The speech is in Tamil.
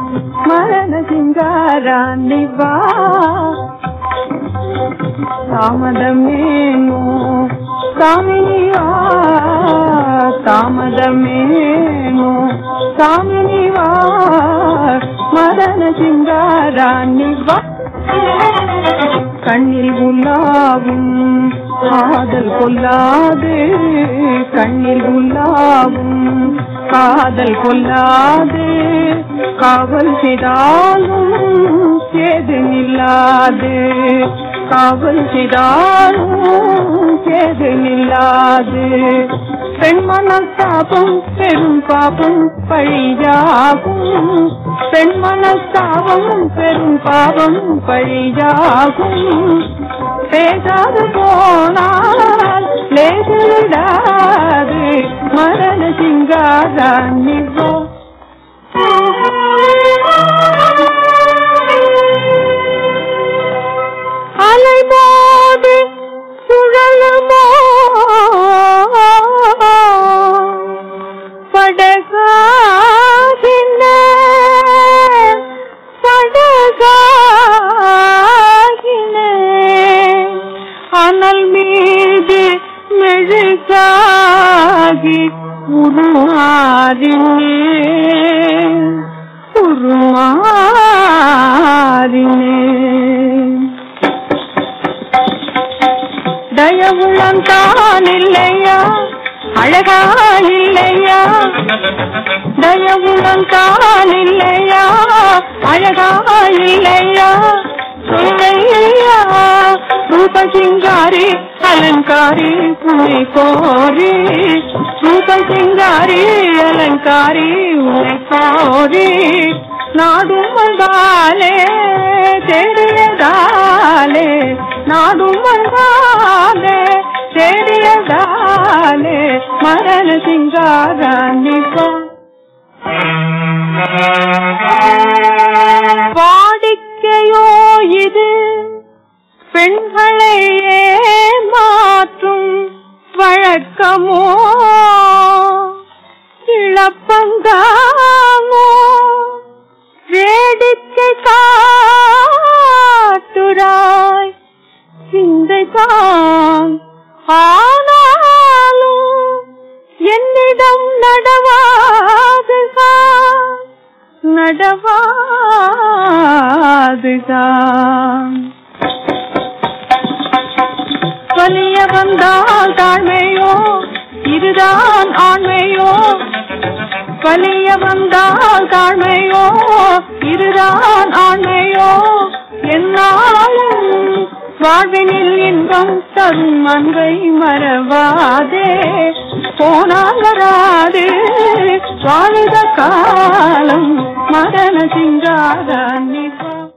மரண சிங்காராணி வா தாமதமேனோ தாமினி வா தாமதமேனோ தாமினி வா மரண சிங்காராணி வா கண்ணில் உலாவும் காதல் கொல்லாது கண்ணில் உலாவும் காதல் கொல்லாது காவல் செய்தாலும் சேது நில்லாது காவல் செய்தாலும் சேது நில்லாது பெண் மனஸ்தாபம் பெரும் பாபம் பழியாகும் பெண் மனஸ்தாபம் பெரும் பாபம் பழியாகும் பேசாது போனால் லேசிடாது மரண சிங்காராணி வா அலைமோது சுழலுமோ படகாகின படகாகின அனல் மீது மெழுகாகி உருமாறினே உருமாறினே தயவுள்ளம் தான் இல்லையா அழகா இல்லையா தயவுள்ளம் தான் இல்லையா அழகா இல்லையா இல்லையா ரூப சிங்காரி அலங்காரி உன்னை கோரி ரூப சிங்காரி அலங்காரி உன்னை கோரி நாடும் வந்தாலே தேடியதாலே நாடும் வந்தாலே தேடியதாலே மரண சிங்காராணி வா வாடிக்கையோ இது பெண்களை மாற்றும் வழக்கமோ இழப்பங்காமோ வேடிக்கை காட்டுராய் சிந்தைதான் ஆனாலும் என்னிடம் நடவாதுதான் நடவாதுதான் வலிய வந்தால் தாழ்மையோ இதுதான் ஆண்மையோ வலிய வந்தால் தாழ்மையோ இதுதான் ஆண்மையோ என்னாலும் வாழ்வினில் இன்பம் தரும் அன்பை மறவாதே போனால் வராது வாழுத காலம் மரண சிங்காராணி வா